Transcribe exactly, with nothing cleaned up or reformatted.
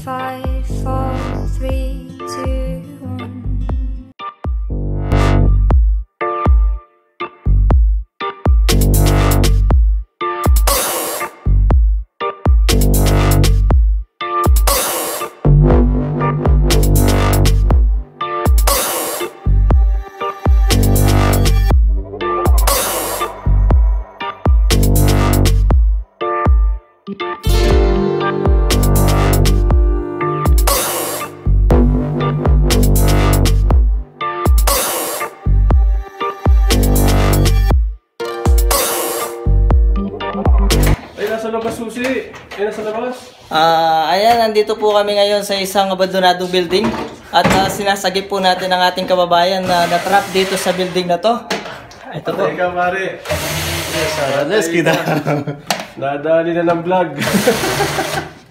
Five, four, three, two, one. Ay, nasa labas, Susi. Ay, nasa labas. Ah, ayan, nandito po kami ngayon sa isang abandonadong building at uh, sinasagip po natin ang ating kababayan na na-trap dito sa building na to. Ito po. Patay ka, pare. Yes, kita. Nadali na ng vlog.